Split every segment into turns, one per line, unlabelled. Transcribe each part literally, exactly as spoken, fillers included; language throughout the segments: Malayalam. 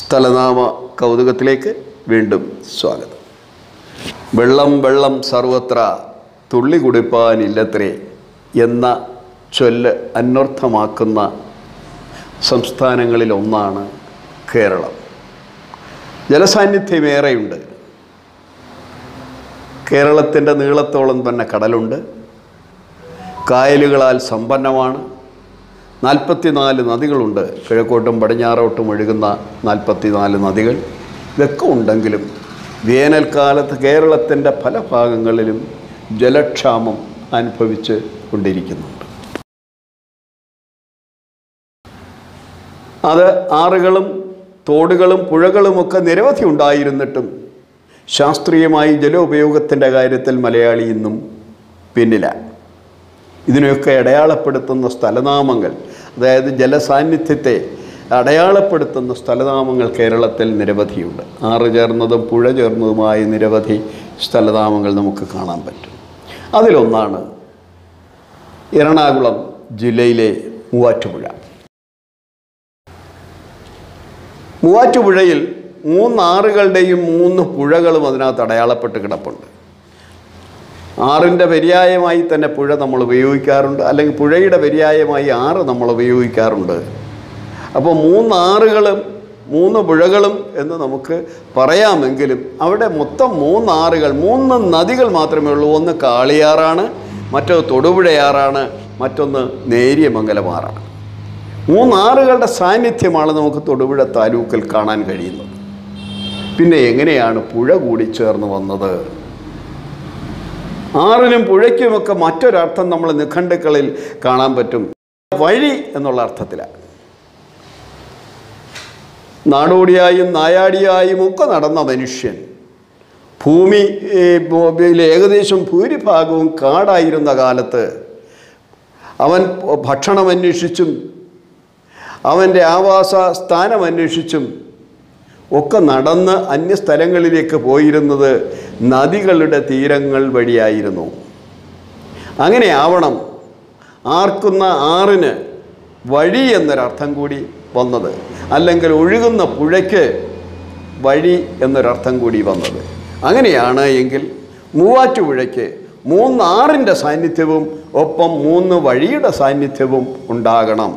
സ്ഥലനാമ കൗതുകത്തിലേക്ക് വീണ്ടും സ്വാഗതം. വെള്ളം വെള്ളം സർവത്ര തുള്ളി കുടിപ്പാനില്ലത്രേ എന്ന ചൊല്ല് അന്വർത്ഥമാക്കുന്ന സംസ്ഥാനങ്ങളിലൊന്നാണ് കേരളം. ജലസാന്നിധ്യമേറെയുണ്ട്. കേരളത്തിൻ്റെ നീളത്തോളം തന്നെ കടലുണ്ട്. കായലുകളാൽ സമ്പന്നമാണ്. നാൽപ്പത്തിനാല് നദികളുണ്ട്. കിഴക്കോട്ടും പടിഞ്ഞാറോട്ടും ഒഴുകുന്ന നാൽപ്പത്തിനാല് നദികൾ. ഇതൊക്കെ ഉണ്ടെങ്കിലും വേനൽക്കാലത്ത് കേരളത്തിൻ്റെ പല ഭാഗങ്ങളിലും ജലക്ഷാമം അനുഭവിച്ച് കൊണ്ടിരിക്കുന്നുണ്ട്. അത് ആറുകളും തോടുകളും പുഴകളുമൊക്കെ നിരവധി ഉണ്ടായിരുന്നിട്ടും ശാസ്ത്രീയമായി ജലോപയോഗത്തിൻ്റെ കാര്യത്തിൽ മലയാളി ഇന്നും പിന്നിലാണ്. ഇതിനെയൊക്കെ അടയാളപ്പെടുത്തുന്ന സ്ഥലനാമങ്ങൾ, അതായത് ജലസാന്നിധ്യത്തെ അടയാളപ്പെടുത്തുന്ന സ്ഥലനാമങ്ങൾ കേരളത്തിൽ നിരവധിയുണ്ട്. ആറ് ചേർന്നതും പുഴ ചേർന്നതുമായ നിരവധി സ്ഥലനാമങ്ങൾ നമുക്ക് കാണാൻ പറ്റും. അതിലൊന്നാണ് എറണാകുളം ജില്ലയിലെ മൂവാറ്റുപുഴ. മൂവാറ്റുപുഴയിൽ മൂന്നാറുകളുടെയും മൂന്ന് പുഴകളും അതിനകത്ത് അടയാളപ്പെട്ട് കിടപ്പുണ്ട്. ആറിൻ്റെ പര്യായമായി തന്നെ പുഴ നമ്മൾ ഉപയോഗിക്കാറുണ്ട്, അല്ലെങ്കിൽ പുഴയുടെ പര്യായമായി ആറ് നമ്മൾ ഉപയോഗിക്കാറുണ്ട്. അപ്പോൾ മൂന്നാറുകളും മൂന്ന് പുഴകളും എന്ന് നമുക്ക് പറയാമെങ്കിലും അവിടെ മൊത്തം മൂന്നാറുകൾ, മൂന്ന് നദികൾ മാത്രമേ ഉള്ളൂ. ഒന്ന് കാളിയാറാണ്, മറ്റൊന്ന് തൊടുപുഴയാറാണ്, മറ്റൊന്ന് നേര്യമംഗലമാറാണ്. മൂന്നാറുകളുടെ സാന്നിധ്യമാണ് നമുക്ക് തൊടുപുഴ താലൂക്കിൽ കാണാൻ കഴിയുന്നത്. പിന്നെ എങ്ങനെയാണ് പുഴ കൂടി ചേർന്ന് വന്നത്? ആറിനും പുഴയ്ക്കുമൊക്കെ മറ്റൊരർത്ഥം നമ്മൾ നിഘണ്ടുക്കളിൽ കാണാൻ പറ്റും. വഴി എന്നുള്ള അർത്ഥത്തിലാണ്. നാടോടിയായും നായാടിയായും ഒക്കെ നടന്ന മനുഷ്യൻ ഭൂമിയിലെ ഏകദേശം ഭൂരിഭാഗവും കാടായിരുന്ന കാലത്ത് അവൻ ഭക്ഷണം അന്വേഷിച്ചും അവൻ്റെ ആവാസ സ്ഥാനം അന്വേഷിച്ചും ഒക്കെ നടന്ന് അന്യസ്ഥലങ്ങളിലേക്ക് പോയിരുന്നത് നദികളുടെ തീരങ്ങൾ വഴിയായിരുന്നു. അങ്ങനെ ആവണം ആർക്കുന്ന ആറിന് വഴി എന്നൊരർത്ഥം കൂടി വന്നത്, അല്ലെങ്കിൽ ഒഴുകുന്ന പുഴയ്ക്ക് വഴി എന്നൊരർത്ഥം കൂടി വന്നത്. അങ്ങനെയാണ് എങ്കിൽ മൂവാറ്റുപുഴയ്ക്ക് മൂന്നാറിൻ്റെ സാന്നിധ്യവും ഒപ്പം മൂന്ന് വഴിയുടെ സാന്നിധ്യവും ഉണ്ടാകണം.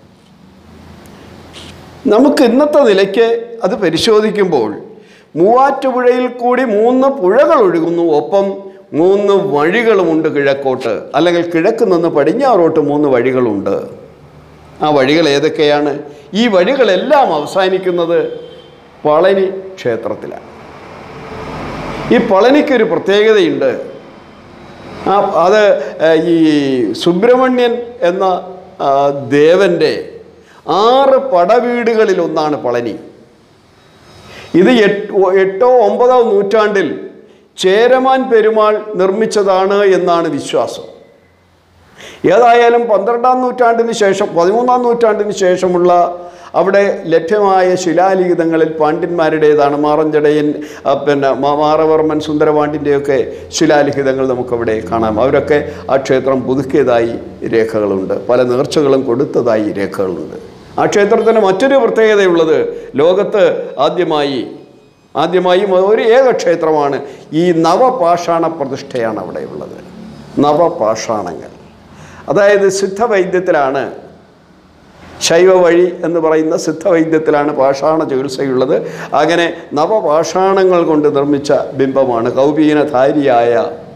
നമുക്ക് ഇന്നത്തെ നിലയ്ക്ക് അത് പരിശോധിക്കുമ്പോൾ മൂവാറ്റുപുഴയിൽ കൂടി മൂന്ന് പുഴകൾ ഒഴുകുന്നു, ഒപ്പം മൂന്ന് വഴികളുമുണ്ട് കിഴക്കോട്ട്, അല്ലെങ്കിൽ കിഴക്ക് നിന്ന് പടിഞ്ഞാറോട്ട് മൂന്ന് വഴികളുണ്ട്. ആ വഴികൾ ഏതൊക്കെയാണ്? ഈ വഴികളെല്ലാം അവസാനിക്കുന്നത് പളനി ക്ഷേത്രത്തിലാണ്. ഈ പളനിക്കൊരു പ്രത്യേകതയുണ്ട്. ആ അത് ഈ സുബ്രഹ്മണ്യൻ എന്ന ദേവൻ്റെ ആറ് പടവീടുകളിലൊന്നാണ് പളനി. ഇത് എട്ടോ ഒമ്പതോ നൂറ്റാണ്ടിൽ ചേരമാൻ പെരുമാൾ നിർമ്മിച്ചതാണ് എന്നാണ് വിശ്വാസം. ഏതായാലും പന്ത്രണ്ടാം നൂറ്റാണ്ടിന് ശേഷം പതിമൂന്നാം നൂറ്റാണ്ടിന് ശേഷമുള്ള അവിടെ ലഭ്യമായ ശിലാലിഖിതങ്ങളിൽ പാണ്ഡ്യന്മാരുടേതാണ്. മാറഞ്ചടയൻ, പിന്നെ മാറവർമ്മൻ സുന്ദരപാണ്ഡ്യൻ്റെയൊക്കെ ശിലാലിഖിതങ്ങൾ നമുക്കവിടെ കാണാം. അവരൊക്കെ ആ ക്ഷേത്രം പുതുക്കിയതായി രേഖകളുണ്ട്, പല നേർച്ചകളും കൊടുത്തതായി രേഖകളുണ്ട്. ആ ക്ഷേത്രത്തിന് മറ്റൊരു പ്രത്യേകതയുള്ളത്, ലോകത്ത് ആദ്യമായി ആദ്യമായി ഒരു ഏക ക്ഷേത്രമാണ്. ഈ നവപാഷാണ പ്രതിഷ്ഠയാണ് അവിടെ ഉള്ളത്. നവപാഷാണങ്ങൾ, അതായത് സിദ്ധവൈദ്യത്തിലാണ്, ശൈവ വഴി എന്ന് പറയുന്ന സിദ്ധവൈദ്യത്തിലാണ് പാഷാണ ചികിത്സയുള്ളത്. അങ്ങനെ നവപാഷാണങ്ങൾ കൊണ്ട് നിർമ്മിച്ച ബിംബമാണ് കൗപീനധാരിയായ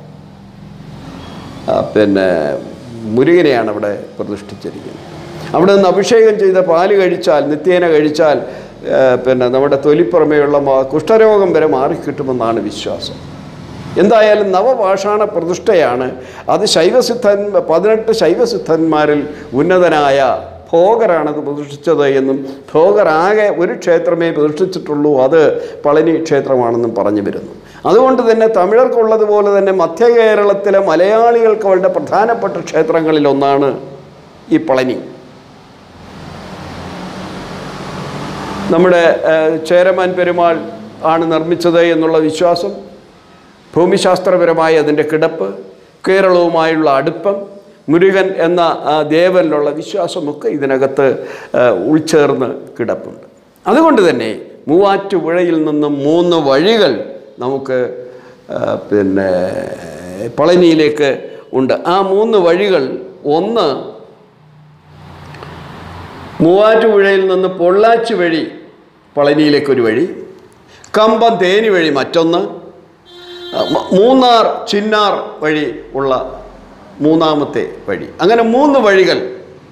പിന്നെ മുരുകനെയാണ് അവിടെ പ്രതിഷ്ഠിച്ചിരിക്കുന്നത്. അവിടെ നിന്ന് അഭിഷേകം ചെയ്ത പാല് കഴിച്ചാൽ, നിത്യേന കഴിച്ചാൽ, പിന്നെ നമ്മുടെ തൊലിപ്പുറമേയുള്ള കുഷ്ഠരോഗം വരെ മാറിക്കിട്ടുമെന്നാണ് വിശ്വാസം. എന്തായാലും നവപാഷാണ പ്രതിഷ്ഠയാണ്. അത് ശൈവസിദ്ധൻ പതിനെട്ട് ശൈവസിദ്ധന്മാരിൽ ഉന്നതനായ ഭോഗരാണത് പ്രതിഷ്ഠിച്ചത് എന്നും ഭോഗരാകെ ഒരു ക്ഷേത്രമേ പ്രതിഷ്ഠിച്ചിട്ടുള്ളൂ, അത് പളനി ക്ഷേത്രമാണെന്നും പറഞ്ഞു വരുന്നു. അതുകൊണ്ട് തന്നെ തമിഴർക്കുള്ളതുപോലെ തന്നെ മധ്യ കേരളത്തിലെ മലയാളികൾക്ക് വളരെ പ്രധാനപ്പെട്ട ക്ഷേത്രങ്ങളിലൊന്നാണ് ഈ പളനി. നമ്മുടെ ചേരമാൻ പെരുമാൾ ആണ് നിർമ്മിച്ചത് എന്നുള്ള വിശ്വാസം, ഭൂമിശാസ്ത്രപരമായ അതിൻ്റെ കിടപ്പ്, കേരളവുമായുള്ള അടുപ്പം, മുരുകൻ എന്ന ദേവനിലുള്ള വിശ്വാസമൊക്കെ ഇതിനകത്ത് ഉൾച്ചേർന്ന് കിടപ്പുണ്ട്. അതുകൊണ്ട് തന്നെ മൂവാറ്റുപുഴയിൽ നിന്നും മൂന്ന് വഴികൾ നമുക്ക് പിന്നെ പളനിയിലേക്ക് ഉണ്ട്. ആ മൂന്ന് വഴികൾ, ഒന്ന് മൂവാറ്റുപുഴയിൽ നിന്ന് പൊള്ളാച്ചി വഴി പളനിയിലേക്കൊരു വഴി, കമ്പം തേനി വഴി മറ്റൊന്ന്, മൂന്നാർ ചിന്നാർ വഴി ഉള്ള മൂന്നാമത്തെ വഴി. അങ്ങനെ മൂന്ന് വഴികൾ.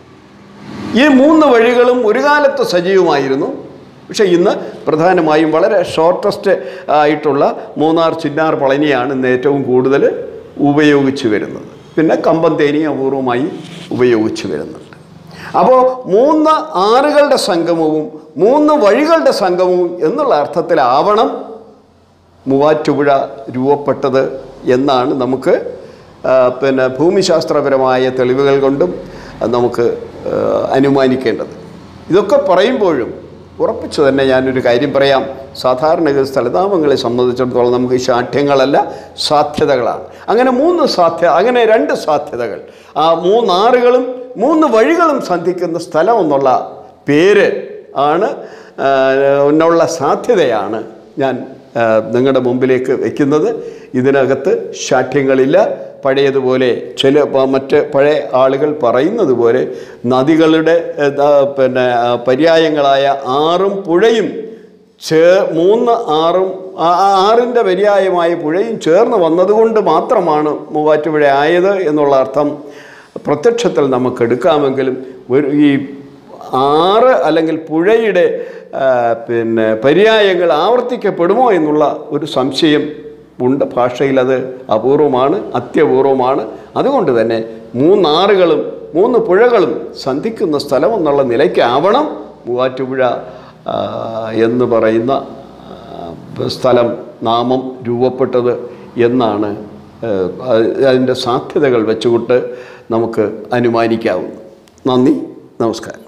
ഈ മൂന്ന് വഴികളും ഒരു കാലത്ത് സജീവമായിരുന്നു. പക്ഷേ ഇന്ന് പ്രധാനമായും വളരെ ഷോർട്ടസ്റ്റ് ആയിട്ടുള്ള മൂന്നാർ ചിന്നാർ പളനിയാണ് ഇന്ന് ഏറ്റവും കൂടുതൽ ഉപയോഗിച്ച് വരുന്നത്. പിന്നെ കമ്പം തേനി അപൂർവമായി ഉപയോഗിച്ച് വരുന്നുണ്ട്. അപ്പോൾ മൂന്ന് ആറുകളുടെ സംഗമവും മൂന്ന് വഴികളുടെ സംഗമവും എന്നുള്ള അർത്ഥത്തിലാവണം മൂവാറ്റുപുഴ രൂപപ്പെട്ടത് എന്നാണ് നമുക്ക് പിന്നെ ഭൂമിശാസ്ത്രപരമായ തെളിവുകൾ കൊണ്ടും നമുക്ക് അനുമാനിക്കേണ്ടത്. ഇതൊക്കെ പറയുമ്പോഴും ഉറപ്പിച്ചു തന്നെ ഞാനൊരു കാര്യം പറയാം. സാധാരണ സ്ഥലനാമങ്ങളെ സംബന്ധിച്ചിടത്തോളം നമുക്ക് ശാഠ്യങ്ങളല്ല, സാധ്യതകളാണ്. അങ്ങനെ മൂന്ന് സാധ്യത, അങ്ങനെ രണ്ട് സാധ്യതകൾ, ആ മൂന്നാറുകളും മൂന്ന് വഴികളും സന്ധിക്കുന്ന സ്ഥലം എന്നുള്ള പേര് ആണ് എന്നുള്ള സാധ്യതയാണ് ഞാൻ നിങ്ങളുടെ മുമ്പിലേക്ക് വയ്ക്കുന്നത്. ഇതിനകത്ത് ശാഠ്യങ്ങളില്ല. പഴയതുപോലെ ചില മറ്റ് പഴയ ആളുകൾ പറയുന്നത് പോലെ നദികളുടെ പിന്നെ പര്യായങ്ങളായ ആറും പുഴയും ചേ മൂന്ന് ആറും ആറിൻ്റെ പര്യായമായ പുഴയും ചേർന്ന് വന്നതുകൊണ്ട് മാത്രമാണ് മൂവാറ്റുപുഴ ആയത് എന്നുള്ള അർത്ഥം പ്രത്യക്ഷത്തിൽ നമുക്ക് എടുക്കാമെങ്കിലും ഒരു ഈ ആറ് അല്ലെങ്കിൽ പുഴയുടെ പിന്നെ പര്യായങ്ങൾ ആവർത്തിക്കപ്പെടുമോ എന്നുള്ള ഒരു സംശയം ഉണ്ട്. ഭാഷയിൽ അത് അപൂർവമാണ്, അത്യപൂർവമാണ്. അതുകൊണ്ട് തന്നെ മൂന്നാറുകളും മൂന്ന് പുഴകളും സന്ധിക്കുന്ന സ്ഥലം എന്നുള്ള നിലയ്ക്കാവണം മൂവാറ്റുപുഴ എന്ന് പറയുന്ന സ്ഥലം നാമം രൂപപ്പെട്ടത് എന്നാണ് അതിൻ്റെ സാധ്യതകൾ വെച്ചുകൊണ്ട് നമുക്ക് അനുമാനിക്കാവുന്നത്. നന്ദി, നമസ്കാരം.